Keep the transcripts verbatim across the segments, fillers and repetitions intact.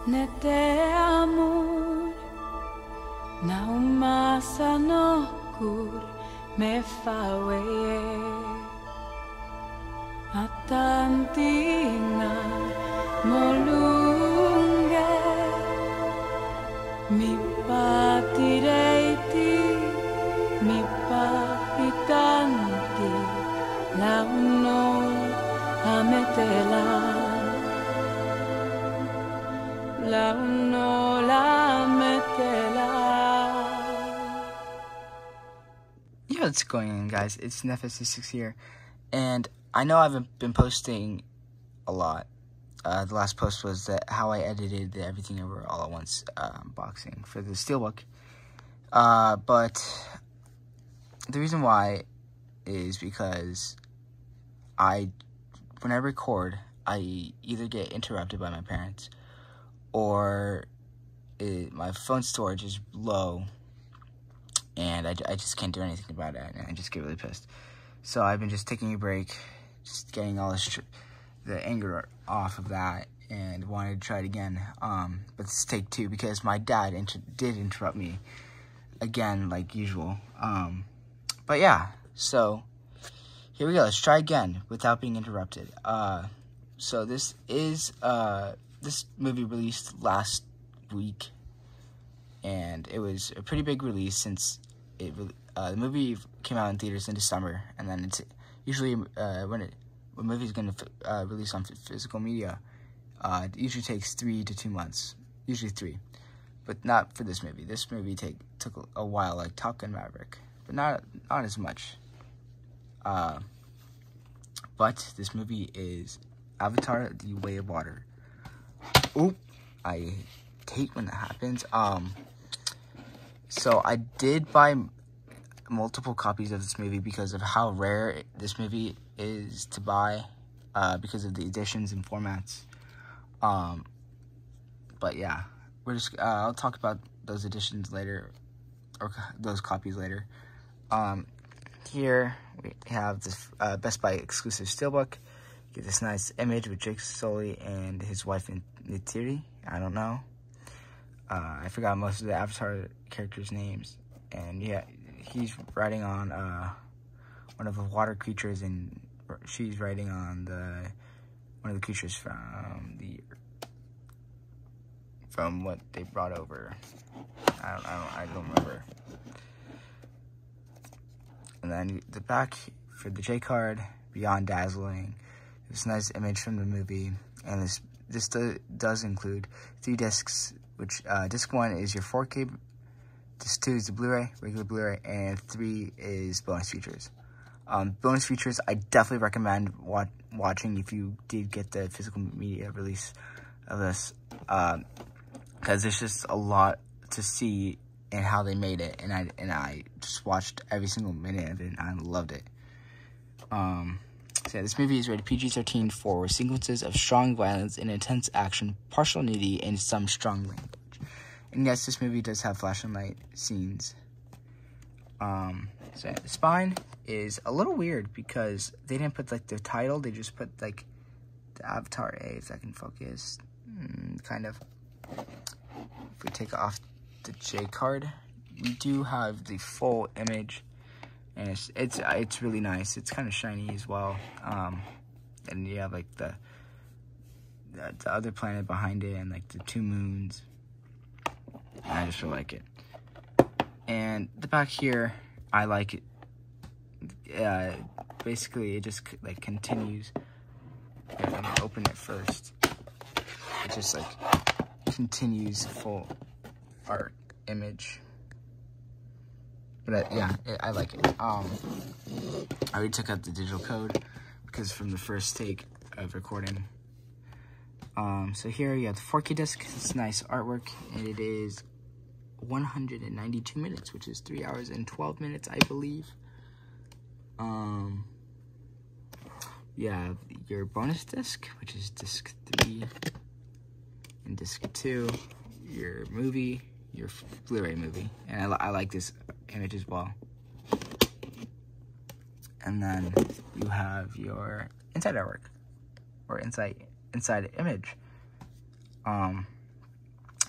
ne te amor na umasa no kur me fawe atantina molunge mi patireiti mi papitanti la uno ametela la uno la metela. Yeah, what's going on, guys? It's Nephis six here, and I know I haven't been posting a lot. Uh, the last post was that how I edited the Everything Ever All at Once uh, unboxing for the Steelbook. Uh, but the reason why is because I, when I record, I either get interrupted by my parents or it, my phone storage is low and I, I just can't do anything about it, and I just get really pissed. So I've been just taking a break, just getting all this, the anger off of that, and wanted to try it again. Um, but this is take two because my dad inter did interrupt me again, like usual. Um, but yeah, so here we go. Let's try again without being interrupted. Uh, so this is uh, this movie released last week, and it was a pretty big release since it uh, the movie came out in theaters in December, and then it's usually uh, when it when a movie is going to uh, release on physical media, uh, it usually takes three to two months, usually three, but not for this movie. This movie take took a while, like Top Gun Maverick, but not not as much. Uh, but this movie is Avatar: The Way of Water. Oop, I hate when that happens. Um, so I did buy multiple copies of this movie because of how rare this movie is to buy, uh, because of the editions and formats. Um, but yeah, we're just, uh, I'll talk about those editions later, or those copies later. Um, here we have this uh, Best Buy exclusive Steelbook. Get this nice image with Jake Sully and his wife Neytiri. I don't know. Uh, I forgot most of the Avatar characters' names. And yeah, he's riding on uh, one of the water creatures, and she's riding on the one of the creatures from the from what they brought over. I don't, I don't, I don't remember. And then the back for the J card, Beyond Dazzling. This nice image from the movie, and this this do, does include three discs. Which uh, disc one is your four K, disc two is the Blu-ray, regular Blu-ray, and three is bonus features. Um, bonus features I definitely recommend wa watching if you did get the physical media release of this, because um, there's just a lot to see and how they made it, and I and I just watched every single minute of it, and I loved it. Um, so yeah, this movie is rated P G thirteen for sequences of strong violence and intense action, partial nudity, and some strong language. And yes, this movie does have flash and light scenes. Um, so yeah, the spine is a little weird because they didn't put like the title; they just put like the Avatar A. If I can focus, mm, kind of. If we take off the J card, we do have the full image. And it's it's it's really nice. It's kind of shiny as well. Um, and you have like the, the the other planet behind it, and like the two moons. And I just really like it. And the back here, I like it. Uh, basically, it just like continues. Here, let me open it first. It just like continues full art image. But uh, yeah, it, I like it. Um, I already took out the digital code because from the first take of recording. Um, so here you have the four K disc. It's nice artwork, and it is one hundred ninety-two minutes, which is three hours and twelve minutes, I believe. Um, you have your bonus disc, which is disc three, and disc two, your movie, your Blu-ray movie, and I, li I like this image as well. And then you have your inside artwork, or inside inside image. Um,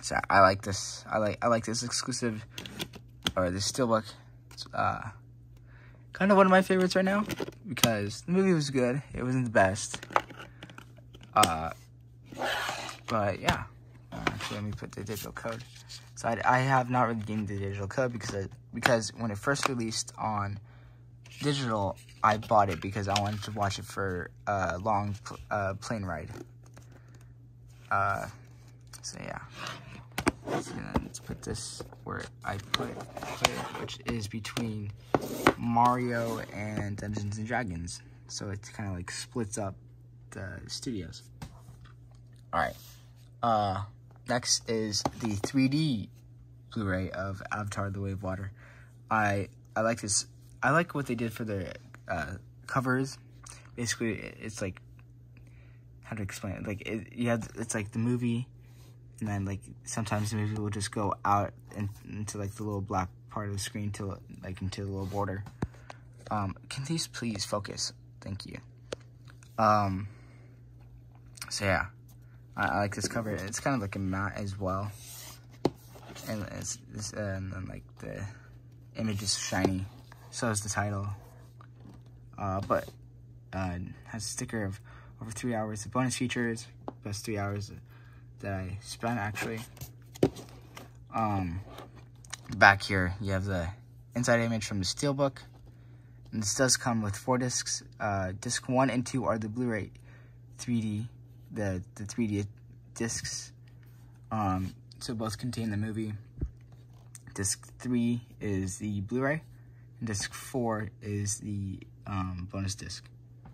So I like this. I like I like this exclusive, or this steelbook. It's uh, kind of one of my favorites right now because the movie was good. It wasn't the best. Uh, but yeah. Uh, actually, let me put the digital code. So I, I have not redeemed the digital code because I, because when it first released on digital, I bought it because I wanted to watch it for a long uh, plane ride. Uh, so yeah. So let's put this where I put it, put it, which is between Mario and Dungeons and Dragons. So it kind of like splits up the studios. All right. Uh, next is the three D Blu-ray of Avatar: The Way of Water. I I like this. I like what they did for the uh, covers. Basically, it's like, how to explain it? Like it, you have it's like the movie. And then, like, sometimes the movie will just go out in, into, like, the little black part of the screen to, like, into the little border. Um, can these please focus? Thank you. Um, so, yeah. I, I like this cover. It's kind of like a matte as well. And, it's, it's, uh, and then, like, the image is shiny. So is the title. Uh, but, uh, has a sticker of over three hours. The bonus features, best three hours that I spent actually. Um, back here you have the inside image from the steelbook, and this does come with four discs. Uh, disc one and two are the Blu-ray three D, the the three D discs. Um, so both contain the movie. Disc three is the Blu-ray, and disc four is the um, bonus disc.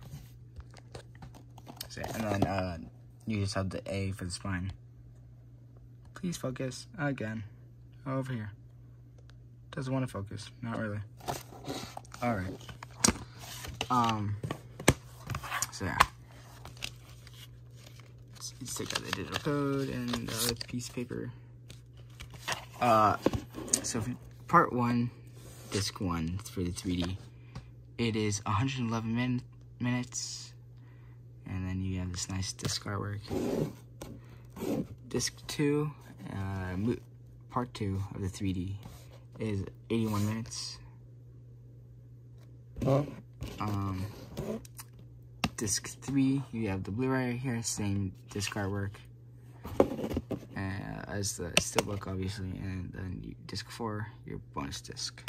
So, and then uh, you just have the A for the spine. Please focus again. Over here. Doesn't want to focus. Not really. Alright. Um. So yeah. Let's, let's take out the digital code and the other piece of paper. Uh. So for part one, disc one for the three D, it is one hundred eleven min minutes. And then you have this nice disc artwork. Disc two, uh, part two of the three D is eighty-one minutes. Um, disc three, you have the Blu-ray right here, same disc artwork uh, as the steelbook, obviously, and then you, disc four, your bonus disc.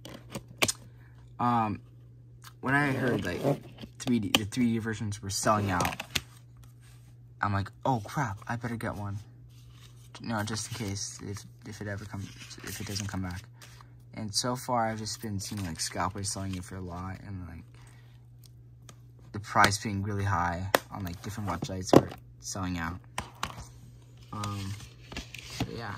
Um, when I heard like three D, the three D versions were selling out, I'm like, oh crap, I better get one. No, just in case if if it ever comes, if it doesn't come back. And so far, I've just been seeing like scalpers selling it for a lot, and like the price being really high on like different websites where it's selling out. Um, so yeah.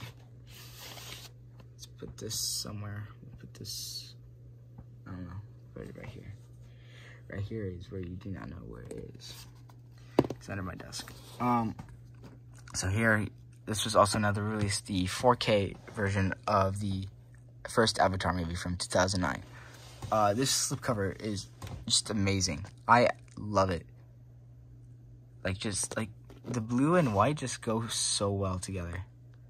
Let's put this somewhere. We'll put this. I don't know. Put it right here. Right here is where you do not know where it is. It's under my desk. Um. So here. This was also another release, the four K version of the first Avatar movie from two thousand nine. Uh, this slipcover is just amazing. I love it. Like, just, like, the blue and white just go so well together.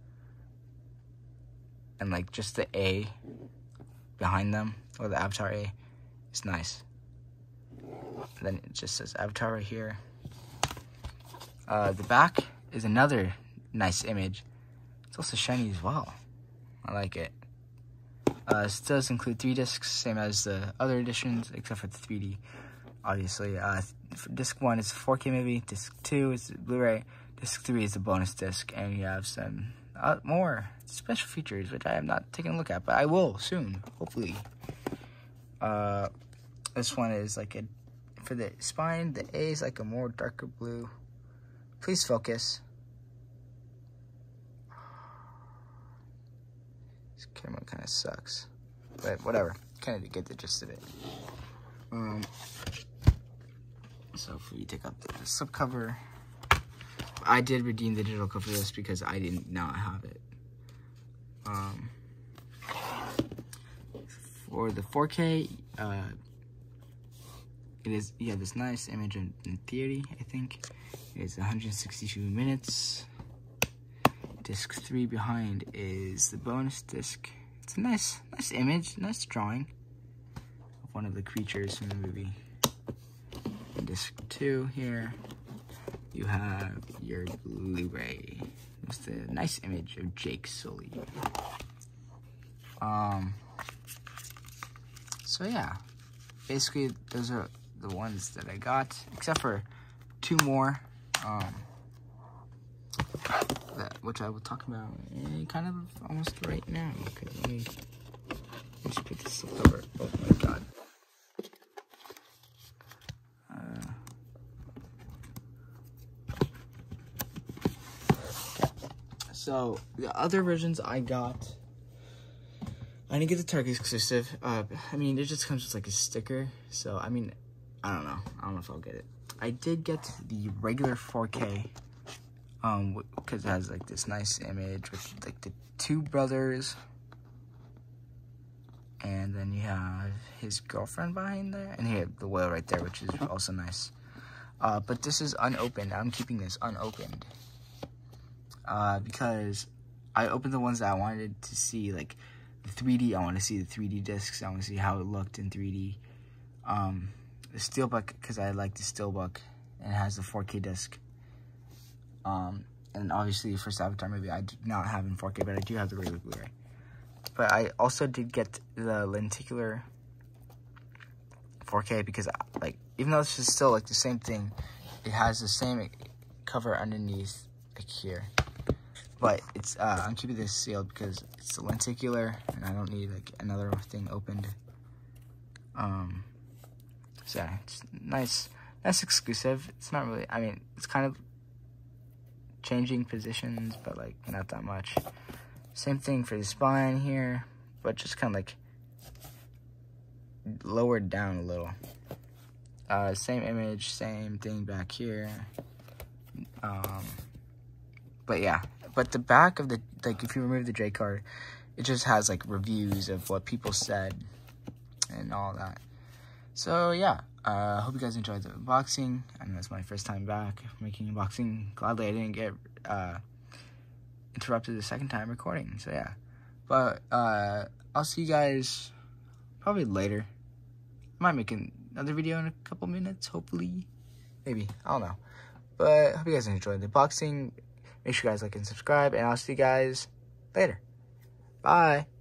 And, like, just the A behind them, or the Avatar A, is nice. And then it just says Avatar right here. Uh, the back is another nice image. It's also shiny as well. I like it. Uh, this does include three discs, same as the other editions, except for the three D, obviously. Uh, for disc one is a four K movie, disc two is Blu-ray, disc three is a bonus disc, and you have some uh, more special features, which I have not taken a look at, but I will soon, hopefully. Uh, this one is like a, for the spine, the A is like a more darker blue. Please focus. Camera kind of sucks, but whatever. Kind of get the gist of it. Um, so if we take out the slipcover, I did redeem the digital code for this because I did not have it. Um, for the four K, uh, it is yeah this nice image in, in theory. I think it's one hundred sixty-two minutes. disc three behind is the bonus disc. It's a nice, nice image, nice drawing of one of the creatures from the movie. And disc two here, you have your Blu-ray. It's a nice image of Jake Sully. Um. So yeah, basically those are the ones that I got, except for two more, um, that, which I will talk about eh, kind of almost right now. Okay, let me, let me just put this over. Oh my god. Uh, so the other versions I got, I didn't get the Target exclusive. Uh, I mean, it just comes with like a sticker. So, I mean, I don't know. I don't know if I'll get it. I did get the regular four K. Um, because it has like this nice image with like the two brothers. And then you have his girlfriend behind there. And here, the whale right there, which is also nice. Uh, but this is unopened. I'm keeping this unopened. Uh, because I opened the ones that I wanted to see, like, three D. I want to see the three D discs. I want to see how it looked in three D. Um, the Steelbook, because I like the Steelbook, and it has the four K disc. Um, and obviously the first Avatar movie I do not have in four K, but I do have the regular Blu-ray. But I also did get the lenticular four K because, like, even though this is still like the same thing, it has the same cover underneath, like here. But it's, uh, I'm keeping this sealed because it's lenticular and I don't need like another thing opened. Um, so yeah, it's nice, nice exclusive. It's not really, I mean, it's kind of changing positions, but like not that much. Same thing for the spine here, but just kind of like lowered down a little. Uh, same image, same thing back here. Um, but yeah. But the back of the, like, if you remove the J card, it just has, like, reviews of what people said and all that. So, yeah. I uh, hope you guys enjoyed the unboxing. I know it's my first time back making unboxing. Gladly I didn't get uh, interrupted the second time recording. So, yeah. But uh, I'll see you guys probably later. I might make another video in a couple minutes, hopefully. Maybe. I don't know. But I hope you guys enjoyed the unboxing. Make sure you guys like and subscribe, and I'll see you guys later. Bye.